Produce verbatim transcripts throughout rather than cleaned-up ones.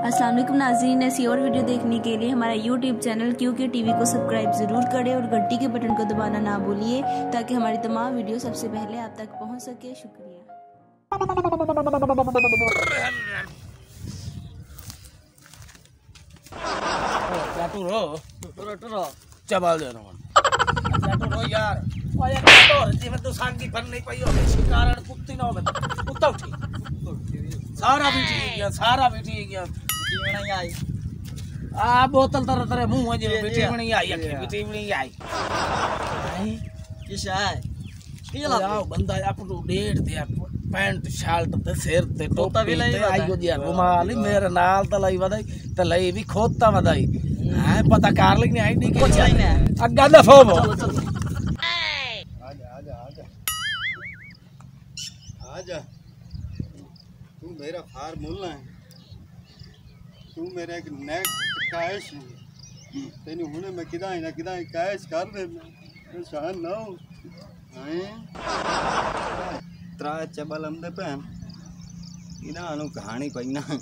अस्सलाम वालेकुम नाज़रीन, ऐसी और वीडियो देखने के लिए हमारा YouTube channel Q K TV को सब्सक्राइब ज़रूर करें और घंटी के बटन को दबाना ना भूलिए ताकि हमारी तमाम वीडियो सबसे पहले आप तक पहुंच सके। शुक्रिया। चबाल दे रहा यार तो शांति बन नहीं पाई इसी कारण कुत्ती ना हो कुत्ता उठी सारा भी ठीक है सारा भी ठीक है नहीं आई आ बोतल तरह तरह मुंह में जे बेटी में नहीं आई अखी बेटी में नहीं आई किस है ये ला बंदा अपनो डेढ़ दे पैंट शर्ट ते सिर ते टोपी ते आइयो दिया रुमाल मेरे नाल त लई वदाई ते लई भी खोता वदाई है पता कर लेनी आई डी के चाहिए अग्गा दफो चलो चलो आजा आजा आजा आजा तू मेरा फार्मूला है तू मेरा एक नेक कायश है तेन हुने मैं किदा ना किदा कायश कर दे मैं शान ना हूं हैं त्रा चबल हमदे पे इना अनु कहानी पई ना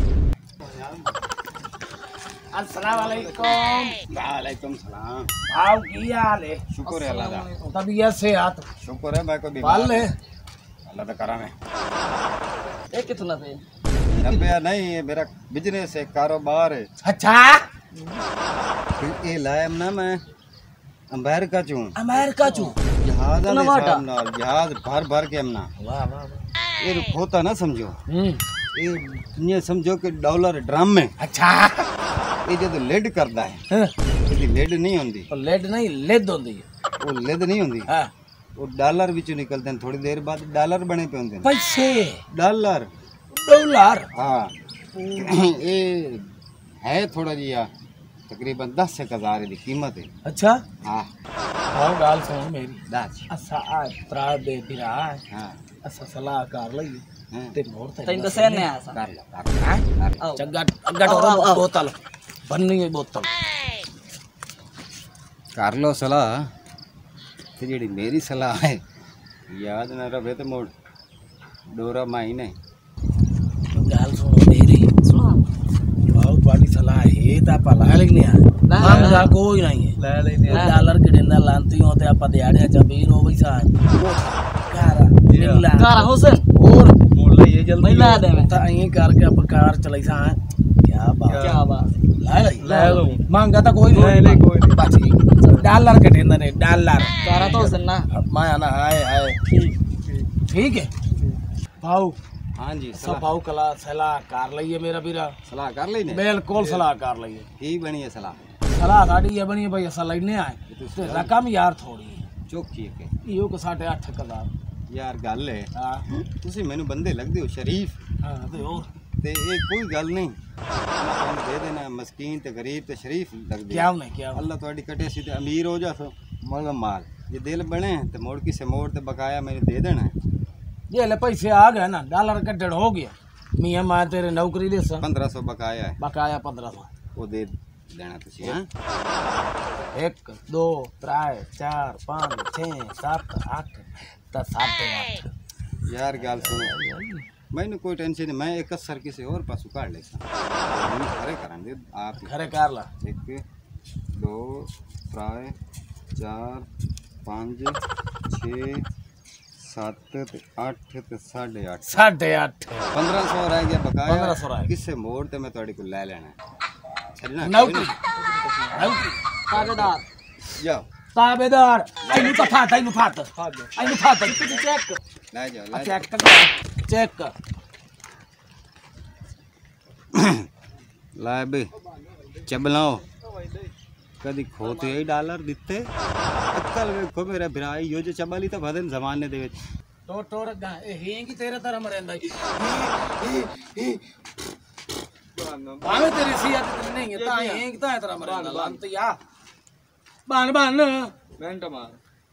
अस्सलाम वालेकुम वालेकुम सलाम भाव की हाल है शुक्र है अल्लाह दा तबीयत से हाथ शुक्र है मैं कोई बीमार बाल है अल्लाह दा करम है ये कितना पे रुपया नहीं है मेरा बिजनेस है कारोबार है अच्छा ये लायम ना मैं अमेरिका चूं अमेरिका चू जहाज दे हिसाब नाल जहाज भर भर के हमना वाह वाह ये खोता ना समझो हम्म ये समझो कि डॉलर ड्रम में अच्छा ये जब लेड करदा है ये लेड नहीं होंदी तो लेड नहीं लेद होंदी वो लेड नहीं होंदी हां वो डॉलर विचों निकलते हैं थोड़ी देर बाद डॉलर बने पे होंदे पैसे डॉलर डॉलर हाँ ये है थोड़ा जिया तकरीबन दस एक हजार की कीमत है अच्छा हाँ हाँ गाल सुन मेरी दस असा आज त्रा दे फिरा हाँ असा सलाह कर लई हाँ ते मोर ते तैन तो सहन नहीं आया कर लो कर लो चंगा अग्गा टोरा बोतल बननी है बोतल कर लो सलाह ते जेड़ी मेरी सलाह है याद ना रहे तो मोड़ डोरा माई ने गाल सुनो मेरी सुनो बहुत बड़ी सलाह है ता पला लेने आ मांगा कोई नहीं है ले लेने डॉलर के डंडा लांती हो ते आपा दिहाड़िया जबीर हो भाई साहब कारा मिला कारा हुसैन और मोड़ ले ये जल्दी ला दे मैं ता ये करके आप कार चलाई सा क्या बात क्या बात ले ले ले लो मांगा तो कोई नहीं ले कोई नहीं बाची डॉलर के डंडा ने डॉलर कारा तो हुसैन ना माया ना आए आए ठीक ठीक है भाऊ हाँ जी सब भाऊ कला सलाह कर लईए मेरा ਵੀਰਾ सलाह कर लेने बिल्कुल सलाह कर लईए की बनी है सलाह सलाह साडी ये बनी है भाई असा लेने आए ते रकम यार थोड़ी है चौकी है इहो को साढ़े आठ हजार यार गल है हां तुसी मैनू बंदे लगदे हो शरीफ हां ते और ते ये कोई गल नहीं मैं दे देना मस्कीन ते गरीब ते शरीफ लगदे क्या नहीं क्या अल्लाह ਤੁਹਾਡੀ कटे सी ते अमीर हो जासो मलम माल ये दिल बने ते मोड़ की से मोड़ ते बकाया मैंने दे देना है ये ले पैसे आ गए ना डॉलर का डेढ़ हो गया मियां मैं तेरे नौकरी ले सा पंद्रह सौ बकाया है बकाया पंद्रह सौ वो दे देना तुसी हां एक दो त्रै चार पाँच छः सात आठ दस सात आठ यार गल सुनो मैंने कोई टेंशन नहीं मैं एक असर किसी और पासू काट ले मैंने खरे करान दे आप खरे कर ला एक दो त्रै चार पाँच छः सत्त ते अठ ते साढ़े अठ साढ़े आठ पंद्रह सौ रह गया बकाया पंद्रह सौ रह गया। किससे मोड़ ते मैं थोड़ी को ले लेना छड़ना नौकरी नौकरी ताबेदार जाओ ताबेदार आइनु तो फात आइनु फात आइनु फात चेक ले जाओ ले चेक कर चेक कर ला बे चबलाओ कदी खोते ही डॉलर दिते अक्कल वेखो मेरा भराई यो जो चबाली तो भदन जमाने दे विच तो तो रगा ए हेंगी तेरे तरह मरेंदा बावे तेरी सियात इतनी नहीं है ता हेंग ता तरह मरेंदा लांत या बान बान घंटा मार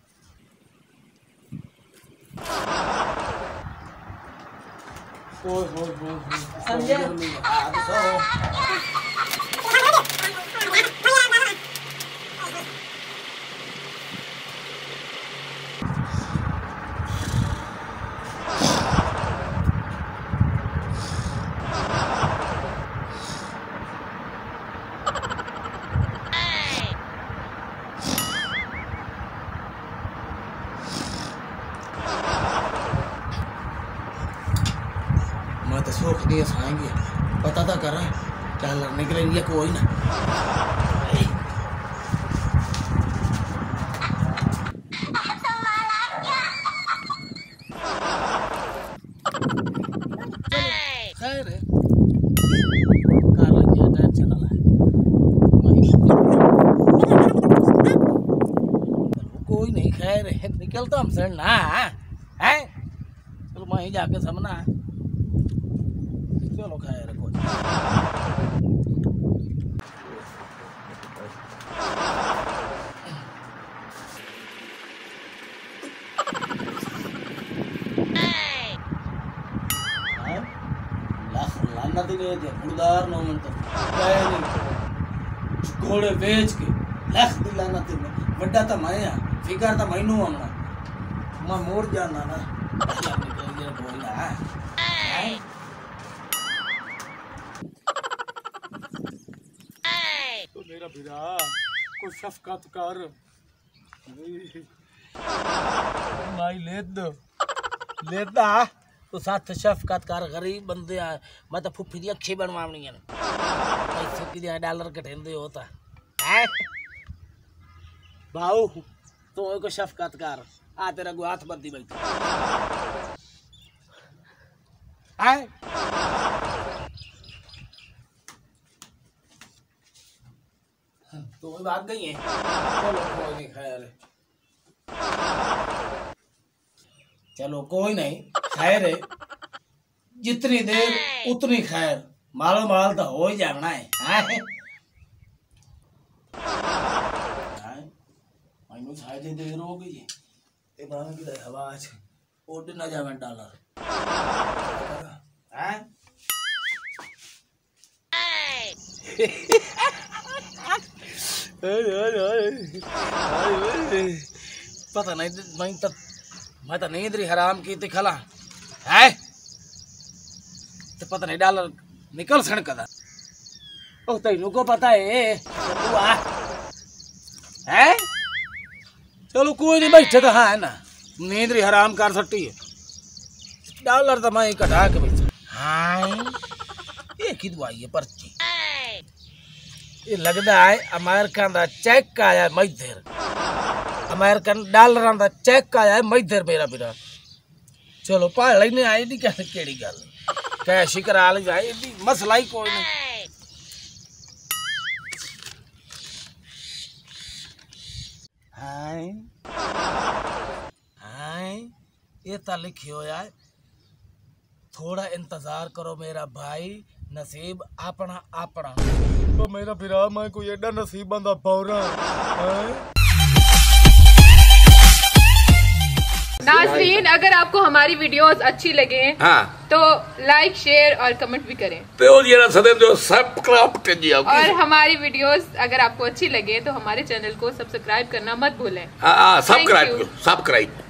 ओए होए होए समझे केस आएंगे पता था कर डॉलर निकलेंगे कोई ना। खैर है टेंशन ना लाए कोई नहीं। खैर है निकलता हम सर ना है चलो वहीं जाके समझना है। चलो खैर कोई लाना तो नहीं थे खुदार नौ मन तो क्या नहीं घोड़े बेच के लख दिलाना थे बड़ा तो मैं यहाँ फिकर तो मैं नू आना मैं मोड़ जाना ना बोलना है। तो मेरा बिरा को शफकत कर भाई ले दो लेता तो साथ शफकत कर गरीब बंदे आ मैं तो फुफी दी अखी बनवानी है पैसे की डॉलर कटेंदे होता है भाऊ तो को शफकत कर आ तेरा गो हाथ बंदी बैठी है तो वही बात गई है। चलो कोई नहीं खैर चलो कोई नहीं खैर है जितनी देर उतनी खैर मालो माल तो हो ही जाना है। मैनू शायद देर हो गई है बाहर की आवाज उड़ ना जावे डॉलर हैं पता नहीं मैं तो मैं तो नींद रही हराम की खला है तो पता नहीं डॉलर निकल सन कदा ओ तेनू को पता है है चलो कोई नहीं बैठे तो हाँ है ना नींद रही हराम कर सकती है डॉलर तो मैं कटा के बैठा हाँ ये की दवाई है पर्ची ये लगता है अमेरिकन का चेक आया मैधर अमेरिकन डॉलर का चेक आया है मैधर मेरा बिरा चलो पढ़ लेने आई नहीं क्या केड़ी गल कैश ही करा ली जाए मसला ही कोई नहीं। हाय हाय ये तो लिखी हो यार थोड़ा इंतजार करो मेरा भाई नसीब अपना अपना तो मेरा बिरा मैं कोई एडा नसीब बंदा पौरा नाज़रीन अगर आपको हमारी वीडियोस अच्छी लगे हाँ तो लाइक शेयर और कमेंट भी करें तो ये ना सदन जो सब्सक्राइब कीजिए और हमारी वीडियोस अगर आपको अच्छी लगे तो हमारे चैनल को सब्सक्राइब करना मत भूलें। हाँ सब्सक्राइब सब्सक्राइब